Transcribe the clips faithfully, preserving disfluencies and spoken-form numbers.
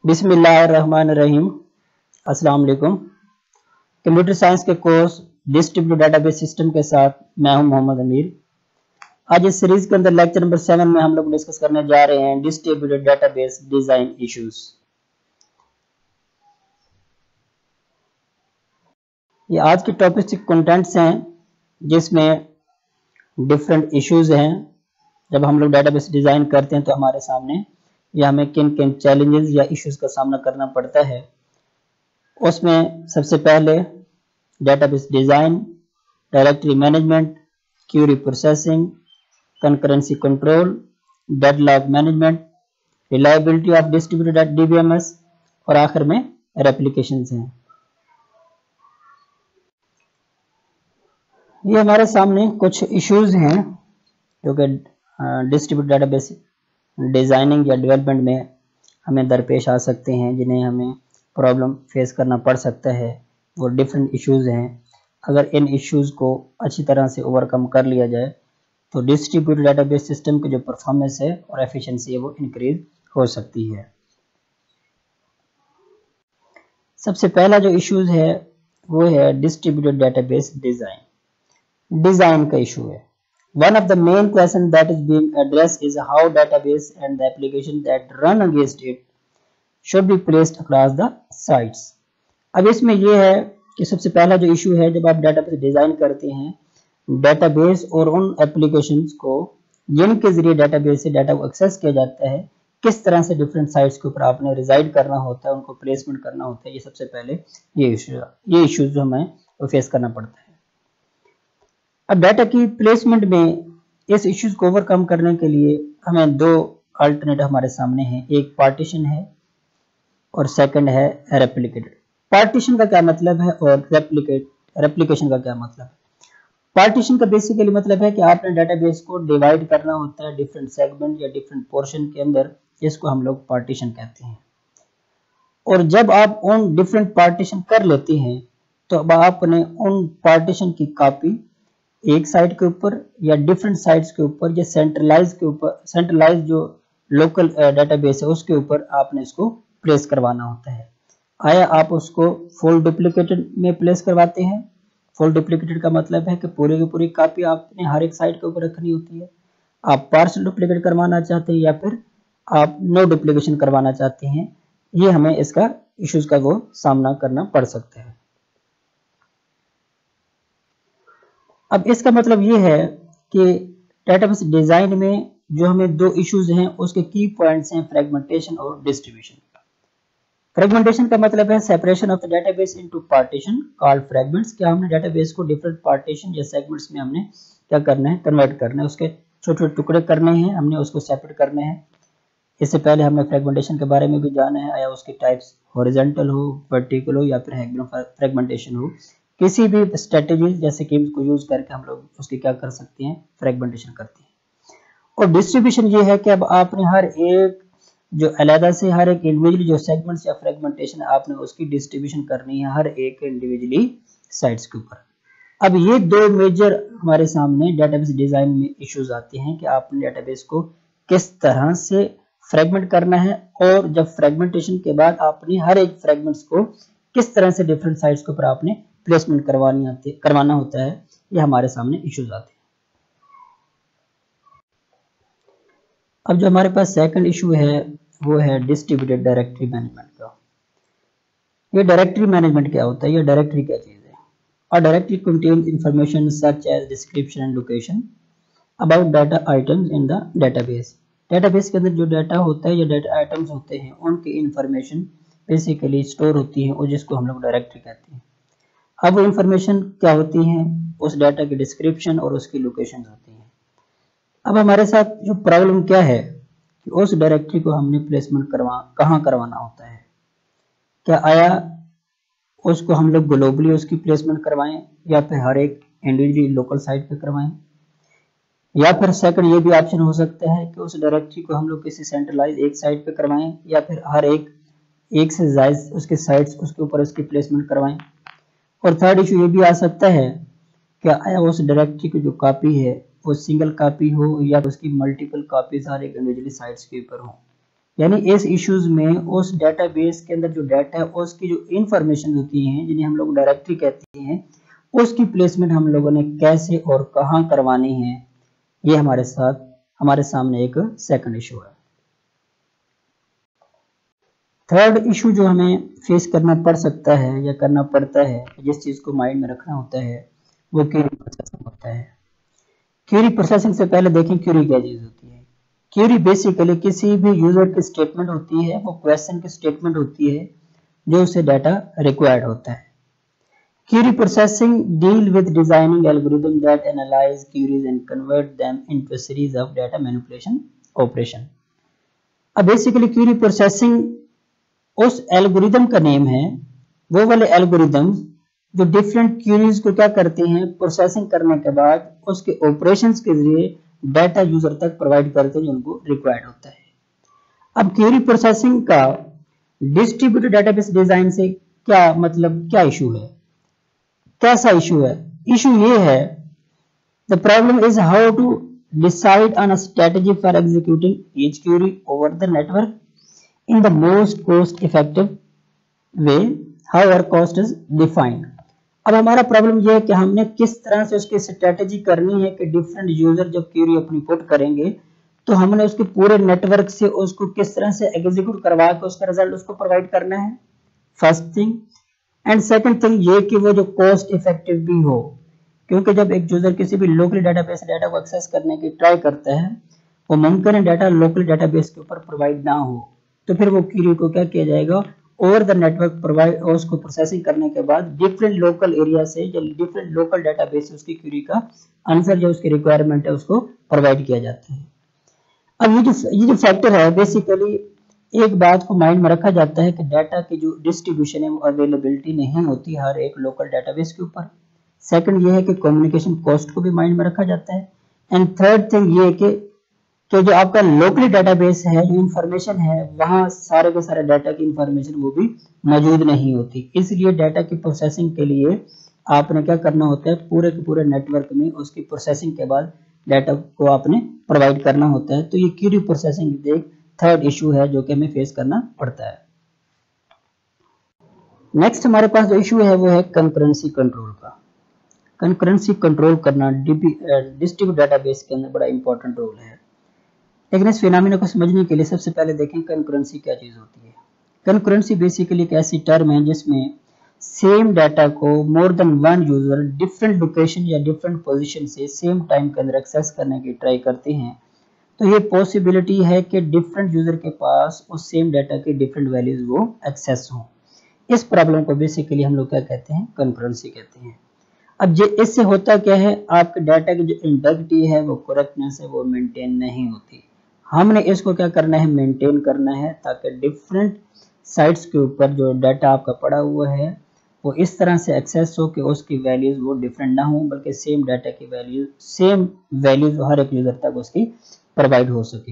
बिस्मिल्लाहिर्रहमानिर्रहीम। अस्सलाम वालेकुम। कंप्यूटर साइंस के कोर्स डिस्ट्रीब्यूटेड डेटाबेस सिस्टम के साथ मैं हूं मोहम्मद अमीर। आज इस सीरीज के अंदर लेक्चर नंबर सेवन में हम लोग डिस्कस करने जा रहे हैं डिस्ट्रीब्यूटेड डेटाबेस डिजाइन इश्यूज। ये आज के टॉपिक के कंटेंट्स हैं जिसमें डिफरेंट इश्यूज हैं। जब हम लोग डेटाबेस डिजाइन करते हैं तो हमारे सामने या हमें किन किन चैलेंजेस या इश्यूज का सामना करना पड़ता है। उसमें सबसे पहले database design, directory management, query processing, concurrency control, deadlock management, reliability of distributed DBMS और आखिर में रेप्लिकेशंस हैं। ये हमारे सामने कुछ इश्यूज हैं जो कि डिस्ट्रीब्यूटेड डेटाबेस डिजाइनिंग या डेवलपमेंट में हमें दरपेश आ सकते हैं, जिन्हें हमें प्रॉब्लम फेस करना पड़ सकता है। वो डिफरेंट इश्यूज हैं। अगर इन इश्यूज को अच्छी तरह से ओवरकम कर लिया जाए तो डिस्ट्रीब्यूटेड डेटाबेस सिस्टम की जो परफॉर्मेंस है और एफिशिएंसी है वो इंक्रीज हो सकती है। सबसे पहला जो इश्यूज है वो है डिस्ट्रीब्यूटेड डेटाबेस डिजाइन डिजाइन का इशू है। One of the main questions that is being addressed is how database and the application that run against it should be placed across the sites। अब इसमें यह है कि सबसे पहला जो इशू है, जब आप डेटाबेस डिजाइन करते हैं, डेटाबेस और उन एप्लीकेशंस को जिनके जरिए डेटाबेस से डाटा को एक्सेस किया जाता है, किस तरह से डिफरेंट साइट्स के ऊपर आपने रिजाइड करना होता है, उनको प्लेसमेंट करना होता है। ये सबसे पहले ये इशू ये इशूज जो हमें फेस करना पड़ता है। अब डाटा की प्लेसमेंट में इस इश्यूज को ओवरकम करने के लिए हमें दो अल्टरनेटिव हमारे सामने हैं। एक पार्टीशन है और सेकंड है रेप्लिकेटेड। पार्टीशन का क्या मतलब है और रेप्लिकेट रेप्लिकेशन का क्या मतलब है? पार्टीशन का बेसिकली मतलब है कि आपने डेटाबेस को डिवाइड करना होता है डिफरेंट सेगमेंट या डिफरेंट पोर्शन के अंदर, जिसको हम लोग पार्टीशन कहते हैं। और जब आप उन डिफरेंट पार्टीशन कर लेते हैं तो अब आपने उन पार्टीशन की कॉपी एक साइट के ऊपर या डिफरेंट साइट्स के ऊपर या सेंट्रलाइज के ऊपर सेंट्रलाइज जो लोकल डेटाबेस है उसके ऊपर आपने इसको प्लेस करवाना होता है। आया आप उसको फुल डुप्लीकेटेड में प्लेस करवाते हैं। फुल डुप्लीकेटेड का मतलब है कि पूरी की पूरी कॉपी आपने हर एक साइट के ऊपर रखनी होती है। आप पार्शियल डुप्लीकेट करवाना चाहते हैं या फिर आप नो डुप्लीकेशन करवाना चाहते हैं। ये हमें इसका इश्यूज का वो सामना करना पड़ सकता है। अब इसका मतलब ये है कि डेटाबेस डिजाइन में जो हमें दो इश्यूज हैं उसके की पॉइंट्स हैं फ्रेगमेंटेशन और डिस्ट्रीब्यूशन। फ्रेगमेंटेशन का मतलब है separation of the database into partition called fragments. क्या हमने डेटाबेस को डिफरेंट पार्टीशन या सेगमेंट्स में हमने क्या करना है, कन्वर्ट करना है, उसके छोटे छोटे टुकड़े करने हैं, हमने उसको सेपरेट करने हैं। इससे पहले हमने फ्रेगमेंटेशन के बारे में भी जाना है, आया उसकी टाइप्स हॉरिजॉन्टल हो, वर्टिकल हो या फिर हेक्सागोनल फ्रेगमेंटेशन हो। किसी भी स्ट्रेटेजी जैसे कि इसको यूज करके हम लोग उसकी क्या कर सकते हैं, फ्रेगमेंटेशन करते हैं। और डिस्ट्रीब्यूशन ये है कि अब आपने हर एक जो अलग से हर एक इंडिविजुअली जो सेगमेंट्स या फ्रेगमेंटेशन आपने उसकी डिस्ट्रीब्यूशन करनी है हर एक इंडिविजुअली साइट्स के ऊपर। अब ये दो मेजर हमारे सामने डेटाबेस डिजाइन में इश्यूज आते हैं कि आपने डेटाबेस को किस तरह से फ्रेगमेंट करना है और जब फ्रेगमेंटेशन के बाद आपने हर एक फ्रेगमेंट्स को किस तरह से डिफरेंट साइट्स के ऊपर आपने प्लेसमेंट करवानी आती करवाना होता है। ये हमारे सामने इश्यूज आते हैं। अब जो हमारे पास सेकंड इशू है वो है डिस्ट्रीब्यूटेड डायरेक्टरी मैनेजमेंट का। ये डायरेक्टरी मैनेजमेंट क्या होता है, ये डायरेक्टरी क्या चीज है? और directory contains information such as description and location about data items in the database. Database के अंदर जो डाटा होता है या डाटा आइटम्स होते हैं उनकी इंफॉर्मेशन बेसिकली स्टोर होती है और जिसको हम लोग डायरेक्टरी कहते हैं। अब वो इंफॉर्मेशन क्या होती है, उस डाटा की डिस्क्रिप्शन और उसकी लोकेशन होती है। अब हमारे साथ जो प्रॉब्लम क्या है कि उस डायरेक्टरी को हमने प्लेसमेंट करवा कहाँ करवाना होता है। क्या आया उसको हम लोग ग्लोबली उसकी प्लेसमेंट करवाएं या फिर हर एक इंडिविजुअली लोकल साइट पे करवाएं, या फिर सेकंड ये भी ऑप्शन हो सकता है कि उस डायरेक्टरी को हम लोग किसी सेंट्रलाइज एक साइट पे करवाएं या फिर हर एक एक से ज्यादा उसके साइट्स उसके ऊपर उसकी प्लेसमेंट करवाएं। और थर्ड इशू ये भी आ सकता है कि आया उस डायरेक्टरी की जो कॉपी है वो सिंगल कॉपी हो या उसकी मल्टीपल कॉपीज हर एक इंडिविजुअली साइट्स के ऊपर हो। यानी इस इश्यूज में उस डेटाबेस के अंदर जो डाटा है उसकी जो इंफॉर्मेशन होती है जिन्हें हम लोग डायरेक्टरी कहते हैं, उसकी प्लेसमेंट हम लोगों ने कैसे और कहां करवानी है, ये हमारे साथ हमारे सामने एक सेकंड इशू है। थर्ड इशू जो हमें फेस करना पड़ सकता है या करना पड़ता है, जिस चीज को माइंड में रखना होता है, वो क्वेरी प्रोसेसिंग होता है। क्वेरी प्रोसेसिंग से पहले देखें क्वेरी क्या चीज होती है। क्वेरी बेसिकली किसी भी यूजर की स्टेटमेंट होती है, वो क्वेश्चन की स्टेटमेंट होती है जो उसे डाटा रिक्वायर्ड होता है। Query processing deal with designing algorithm that analyze queries and convert them into a series of data manipulation operation. अब बेसिकली क्वेरी प्रोसेसिंग उस एल्गोरिदम का नेम है, वो वाले एल्गोरिदम जो डिफरेंट क्वेरीज को क्या करते हैं, प्रोसेसिंग करने के बाद उसके ऑपरेशंस के जरिए डाटा यूजर तक प्रोवाइड करते हैं जो उनको रिक्वायर्ड होता है। अब क्वेरी प्रोसेसिंग का डिस्ट्रीब्यूटेड डेटाबेस डिजाइन से क्या मतलब, क्या इशू है, कैसा इशू है? इशू ये है, the problem is how to decide on a strategy for executing each query over the network in the most cost effective way, how our cost is defined. अब हमारा प्रॉब्लम यह है कि हमने किस तरह से उसकी स्ट्रेटजी करनी है कि डिफरेंट यूजर जब क्वेरी अपनी पुट करेंगे तो हमने उसके पूरे नेटवर्क से उसको किस तरह से एग्जीक्यूट करवा के उसका रिजल्ट उसको प्रोवाइड करना है, first thing. And second thing ये कि वो जो कॉस्ट इफेक्टिव भी हो, क्योंकि जब एक यूजर किसी भी लोकल डेटाबेस डाटा को एक्सेस करने की ट्राई करता है, वो मुमकिन है डाटा लोकल डेटाबेस के ऊपर प्रोवाइड ना हो, तो फिर वो क्वेरी को क्या किया जाएगा, ओवर द नेटवर्क प्रोवाइड, और उसको प्रोसेसिंग करने के बाद डिफरेंट लोकल एरिया से या डिफरेंट लोकल डेटाबेस से उसकी क्वेरी का आंसर जो उसकी रिक्वायरमेंट है उसको प्रोवाइड किया जाता है। अब ये जो ये जो फैक्टर है, बेसिकली एक बात को माइंड में रखा जाता है कि डाटा की जो डिस्ट्रीब्यूशन है वो अवेलेबिलिटी नहीं होती हर एक लोकल डेटाबेस के ऊपर। सेकंड ये है कि कम्युनिकेशन कॉस्ट को भी माइंड में रखा जाता है। एंड थर्ड थिंग ये है कि कि जो आपका लोकली डेटाबेस है, जो इंफॉर्मेशन है, वहां सारे के सारे डाटा की इंफॉर्मेशन वो भी मौजूद नहीं होती। इसलिए डाटा की प्रोसेसिंग के लिए आपने क्या करना होता है, पूरे के पूरे नेटवर्क में उसकी प्रोसेसिंग के बाद डाटा को आपने प्रोवाइड करना होता है। तो ये क्वेरी प्रोसेसिंग एक थर्ड इशू है जो कि हमें फेस करना पड़ता है। नेक्स्ट हमारे पास जो इशू है वो है कंकरेंसी कंट्रोल का। कंकरेंसी कंट्रोल करना डिस्ट्रीब्यूटेड डेटाबेस के अंदर बड़ा इंपॉर्टेंट रोल है। लेकिन इस फिनोमेना को समझने के लिए सबसे पहले देखें कंकरेंसी क्या चीज होती है। कंकरेंसी बेसिकली एक ऐसी टर्म है जिसमें सेम डाटा को more than one user different location या डिफरेंट पोजीशन से सेम टाइम के अंदर एक्सेस करने की ट्राई करते हैं। तो ये पॉसिबिलिटी है कि डिफरेंट यूजर के पास उस सेम डाटा के डिफरेंट वैल्यूज वो एक्सेस हों। इस प्रॉब्लम को बेसिकली हम लोग क्या कहते हैं, कंकरेंसी कहते हैं। अब ये इससे होता क्या है, आपके डाटा की जो इंटेग्रिटी है, वो करेक्टनेस है, वो मेंटेन नहीं होती। हमने इसको क्या करना है, मेंटेन करना है, ताकि डिफरेंट साइट्स के ऊपर जो डाटा आपका पड़ा हुआ है वो इस तरह से एक्सेस हो कि उसकी वैल्यूज वो डिफरेंट ना हो, बल्कि सेम डाटा की वैल्यू सेम वैल्यूज हर एक यूजर तक उसकी प्रोवाइड हो सके।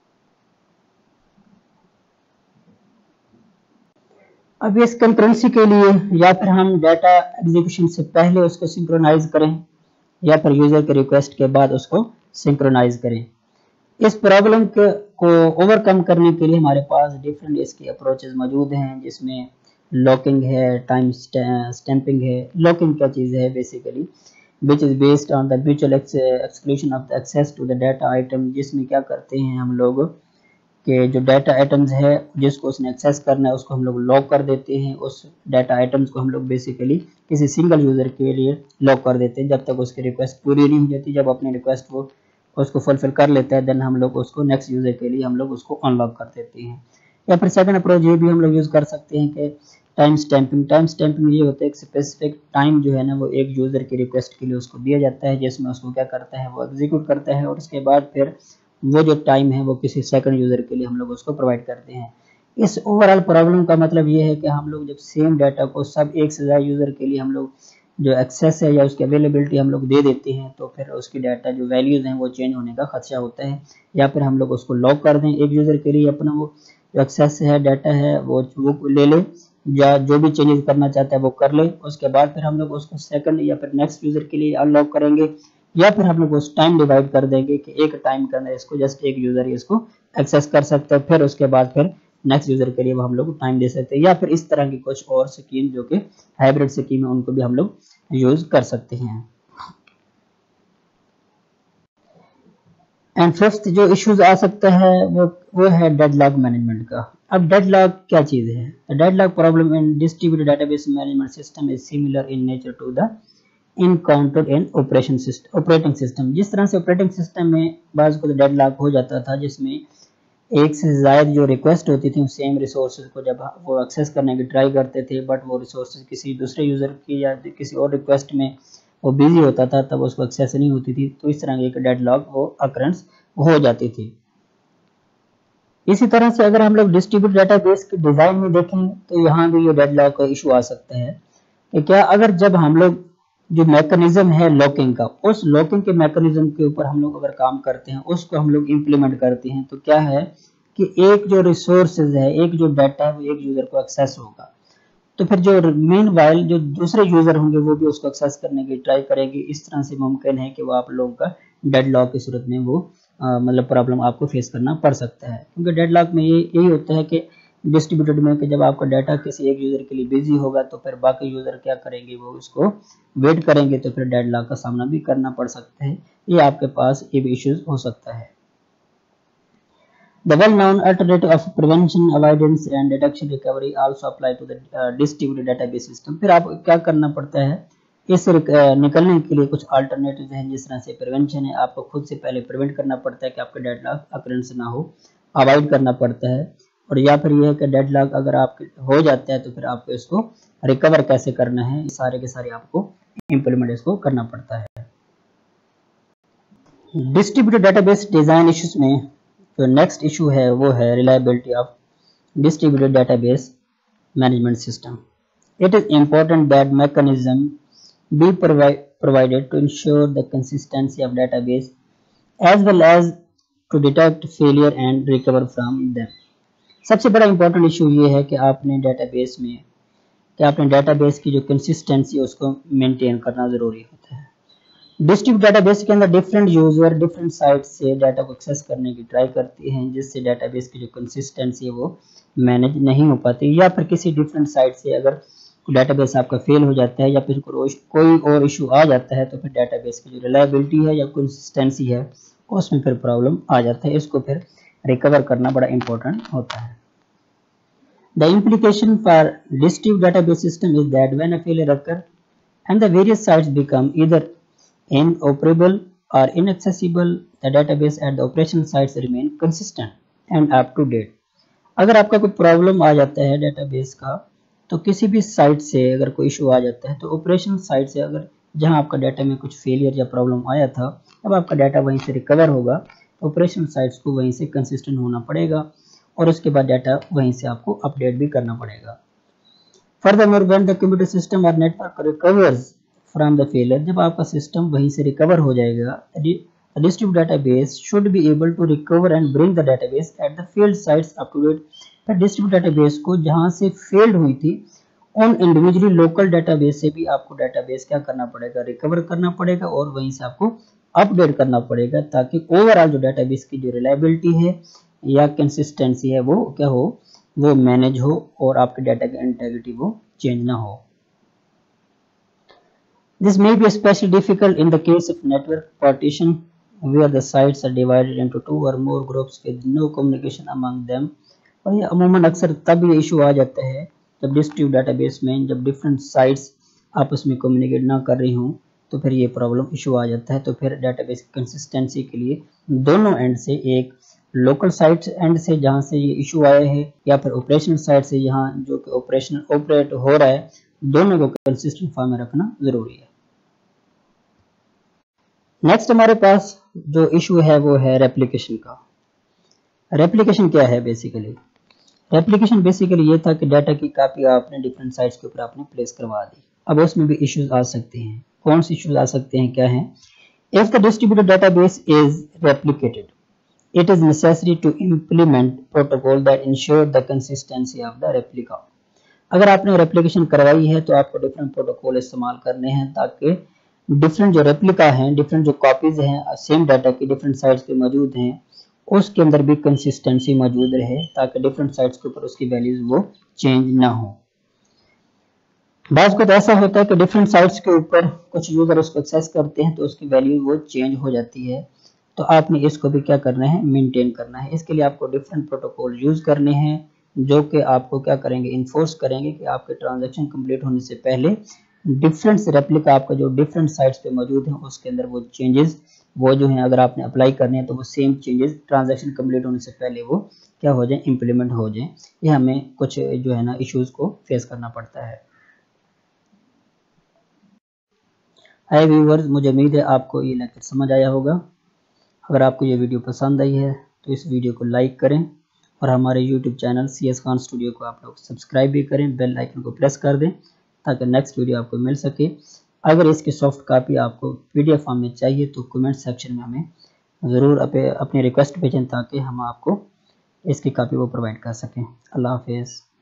अब इस कंकरेंसी के लिए या फिर हम डाटा एग्जीक्यूशन से पहले उसको सिंक्रोनाइज करें या फिर यूजर के रिक्वेस्ट के बाद उसको सिंक्रोनाइज करें। इस प्रॉब्लम को ओवरकम करने के लिए हमारे पास डिफरेंट इसकी अप्रोचेस मौजूद हैं, जिसमें लॉकिंग है, टाइम स्टैंपिंग है। लॉकिंग क्या चीज़ है, basically which is based on the mutual exclusion of the access to the data item, जिसमें क्या करते हैं हम लोग कि जो डाटा आइटम्स है जिसको उसने एक्सेस करना है उसको हम लोग लॉक कर देते हैं। उस डाटा आइटम्स को हम लोग बेसिकली किसी सिंगल यूजर के लिए लॉक कर देते हैं जब तक उसकी रिक्वेस्ट पूरी नहीं हो जाती। जब अपनी रिक्वेस्ट वो उसको फुलफिल कर लेता है, देन हम लोग उसको नेक्स्ट यूजर के लिए हम लोग उसको अनलॉक कर देते हैं। या फिर सेकंड अप्रोच ये भी हम लोग यूज कर सकते हैं कि टाइम स्टैंपिंग। टाइम स्टैंपिंग ये होता है एक स्पेसिफिक टाइम जो है ना वो एक यूजर की रिक्वेस्ट के लिए उसको दिया जाता है, जिसमें उसको क्या करता है, वो एग्जीक्यूट करता है, और उसके बाद फिर वो जो टाइम है वो किसी सेकंड यूजर के लिए हम लोग उसको प्रोवाइड करते हैं। इस ओवरऑल प्रॉब्लम का मतलब ये है कि हम लोग जब सेम डाटा को सब एक से ज़्यादा यूजर के लिए हम लोग जो एक्सेस है या उसकी अवेलेबिलिटी हम लोग दे देते हैं, तो फिर उसकी डाटा जो वैल्यूज हैं वो चेंज होने का खदशा होता है। या फिर हम लोग उसको लॉक कर दें, एक यूजर के लिए अपना वो जो एक्सेस है डाटा है वो वो ले ले, या जो भी चेंजेस करना चाहता है वो कर ले। उसके बाद फिर हम लोग उसको सेकंड या फिर नेक्स्ट यूजर के लिए अनलॉक करेंगे, या फिर हम लोग उस टाइम डिवाइड कर देंगे कि एक टाइम के अंदर इसको जस्ट एक यूजर ही इसको एक्सेस कर सकते हैं, फिर उसके बाद फिर नेक्स्ट यूजर के लिए हम लोग टाइम दे सकते हैं, या फिर इस तरह की कुछ और स्कीम जो कि हाइब्रिड स्कीम है उनको भी हम लोग यूज कर सकते हैं। एंड फिफ्थ जो इश्यूज आ सकता है वो वो है डेडलॉक मैनेजमेंट का। अब डेडलॉक क्या चीज है? The deadlock problem in distributed database management system is similar in nature to the encountered in operation system operating system. जिस तरह से ऑपरेटिंग सिस्टम में बाज़ को डेडलॉक हो जाता था, जिसमें एक से ज्यादा जो रिक्वेस्ट होती थी सेम रिसोर्सेज को जब वो एक्सेस करने की ट्राई करते थे, बट वो रिसोर्सेज किसी दूसरे यूजर की या किसी और रिक्वेस्ट में वो बिजी होता था, तब उसको एक्सेस नहीं होती थी, तो इस तरह की एक डेडलॉक वो अकरेंस हो जाती थी। इसी तरह से अगर हम लोग डिस्ट्रीब्यूटेड डेटाबेस के डिजाइन में देखें तो यहाँ भी ये डेडलॉक का इशू आ सकता है कि क्या अगर जब हम लोग जो मैकेनिज्म है लॉकिंग का, उस लॉकिंग के मैकेनिज्म के ऊपर हम लोग अगर काम करते हैं, उसको हम लोग इम्प्लीमेंट करते हैं, तो क्या है कि एक जो रिसोर्सेज है, एक जो डाटा है, वो एक यूजर को एक्सेस होगा, तो फिर जो मेन वाइल जो दूसरे यूजर होंगे वो भी उसको एक्सेस करने की ट्राई करेंगे। इस तरह से मुमकिन है कि वो आप लोगों का डेडलॉक की सूरत में वो मतलब प्रॉब्लम आपको फेस करना पड़ सकता है, क्योंकि डेडलॉक में ये यही होता है कि डिस्ट्रीब्यूटेड में कि जब आपका डाटा किसी एक यूजर के लिए बिजी होगा तो फिर बाकी यूजर क्या करेंगे, वो उसको वेट करेंगे, तो फिर डेडलॉक का सामना भी करना पड़ सकता है। ये आपके पास ये भी इश्यूज हो सकता है। The well-known alternative of prevention, avoidance and detection recovery also apply to the uh, distributed database system। फिर आपको क्या करना पड़ता है, इससे निकलने के लिए कुछ अल्टरनेटिव हैं। जिस तरह से प्रिवेंशन है, आपको खुद से पहले प्रिवेंट करना पड़ता है कि आपका डेडलॉक अकरेंस ना हो, अवॉइड करना पड़ता है, और या फिर यह है कि डेडलॉक अगर आपके हो जाता है तो फिर आपको इसको रिकवर कैसे करना है, सारे के सारे आपको इम्प्लीमेंट इसको करना पड़ता है। डिस्ट्रीब्यूटेड डेटाबेस डिजाइन इश्यूज में जो नेक्स्ट इशू है वो है reliability of distributed database management system. It is important that mechanism be provide, provided to ensure the consistency of database as well as to detect failure and recover from them। सबसे बड़ा important issue ये है कि आपने database में कि आपने database की जो कंसिस्टेंसी है उसको मेंटेन करना जरूरी होता है। डिस्ट्रीब्यूटेड डेटाबेस के अंदर डिफरेंट यूजर डिफरेंट साइट से डाटा को एक्सेस करने की ट्राई करते हैं, जिससे डेटाबेस की जो कंसिस्टेंसी है वो मैनेज नहीं हो पाती, या फिर किसी डिफरेंट साइट से अगर डेटाबेस आपका फेल हो जाता है या फिर कोई और इशू आ जाता है, तो फिर डेटाबेस की जो रिलायबिलिटी है या कंसिस्टेंसी है उसमें फिर प्रॉब्लम आ जाता है। इसको फिर रिकवर करना बड़ा इंपॉर्टेंट होता है। The implication for distributed database system is that when a failure occur and the various sites become either inoperable or inaccessible, the database at the operation sites remain consistent and up to date। अगर आपका कोई problem आ जाता है database का, तो किसी भी site से अगर कोई इशू आ जाता है, तो ऑपरेशन साइट से अगर जहां आपका डाटा में कुछ फेलियर या प्रॉब्लम आया था, तब आपका डाटा वहीं से रिकवर होगा, ऑपरेशन साइट्स को वहीं से कंसिस्टेंट होना पड़ेगा, और उसके बाद डाटा वहीं से आपको अपडेट भी करना पड़ेगा। Furthermore when the computer system और network recovers from the failure, जब आपका सिस्टम वहीं से रिकवर हो जाएगा, distributed database should be able to recover and bring the database at the failed sites up to date. Distributed database को जहां से फेल्ड हुई थी, उन इंडिविजुअली लोकल डेटाबेस से भी आपको डेटाबेस क्या करना पड़ेगा, रिकवर करना पड़ेगा, और वहीं से आपको अपडेट करना पड़ेगा, ताकि ओवरऑल जो डेटाबेस की जो रिलायबिलिटी है या कंसिस्टेंसी है वो क्या हो, वो मैनेज हो, और आपके डाटा की इंटीग्रिटी वो चेंज ना हो। This may be especially difficult in the case of network partition where the sites are divided into two or more groups with no communication among them। और ये अमूमन अक्सर तब ये इशू आ जाता है जब डिस्ट्रीब्यूटेड डेटाबेस में जब डिफरेंट साइट्स आपस में कम्युनिकेट ना कर रही हों, तो फिर ये प्रॉब्लम इशू आ जाता है। तो फिर डेटाबेस कंसिस्टेंसी के लिए दोनों एंड से, एक लोकल साइट एंड से जहां से ये इशू आया है, या फिर ऑपरेशनल साइट से जहां जो कि ऑपरेशन ऑपरेट हो रहा है, दोनों को कंसिस्टेंट फॉर्म में रखना जरूरी है। नेक्स्ट हमारे पास जो इशू है वो है रेप्लिकेशन का। रेप्लिकेशन क्या है? बेसिकली रेप्लिकेशन बेसिकली ये था कि डाटा की कॉपी आपने डिफरेंट साइट्स के ऊपर आपने प्लेस करवा दी। अब उसमें भी इश्यूज आ सकते हैं। कौन से इश्यूज आ सकते हैं, क्या है? If the distributed database is replicated, it is necessary to implement protocol that ensure the consistency of the replica। अगर आपने रेप्लिकेशन करवाई है तो आपको डिफरेंट प्रोटोकॉल इस्तेमाल करने हैं, ताकि डिफरेंट जो रेप्लिका हैं, डिफरेंट जो कॉपीज हैं सेम डाटा की डिफरेंट साइट्स पे मौजूद हैं, उसके अंदर भी कंसिस्टेंसी मौजूद रहे, ताकि डिफरेंट साइट्स के ऊपर उसकी वैल्यूज वो चेंज ना हो। बाज़ को तो ऐसा होता है कि डिफरेंट साइट्स के ऊपर कुछ यूजर उसको एक्सेस करते हैं तो उसकी वैल्यू वो चेंज हो जाती है, तो आपने इसको भी क्या करना है, मेंटेन करना है। इसके लिए आपको डिफरेंट प्रोटोकॉल यूज करने हैं, जो कि आपको क्या करेंगे, इन्फोर्स करेंगे कि आपके ट्रांजैक्शन कंप्लीट होने से पहले डिफरेंट रेप्लिका आपका जो डिफरेंट साइट्स पे मौजूद है उसके अंदर वो चेंजेस वो जो है अगर आपने अप्लाई करने हैं तो वो सेम चेंजेस ट्रांजैक्शन कंप्लीट होने से पहले वो क्या हो जाए, इंप्लीमेंट हो जाए। ये हमें कुछ जो है ना इश्यूज को फेस करना पड़ता है। हाय व्यूवर्स, मुझे उम्मीद है आपको ये लेक्चर समझ आया होगा। अगर आपको ये वीडियो पसंद आई है तो इस वीडियो को लाइक करें और हमारे YouTube channel C S Khan studio को आप लोग सब्सक्राइब भी करें, बेल आइकन को प्रेस कर दें ताकि नेक्स्ट वीडियो आपको मिल सके। अगर इसकी सॉफ्ट कॉपी आपको पीडीएफ फॉर्म में चाहिए तो कमेंट सेक्शन में हमें ज़रूर अपने रिक्वेस्ट भेजें ताकि हम आपको इसकी कॉपी वो प्रोवाइड कर सकें। अल्लाह हाफिज़।